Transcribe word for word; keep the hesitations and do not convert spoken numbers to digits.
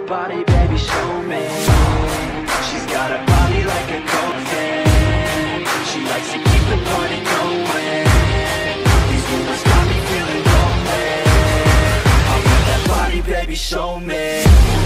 that body, baby, show me. She's got a body like a cocaine. She likes to keep the party going. These rumors got me feeling lonely. I want that body, baby, show me.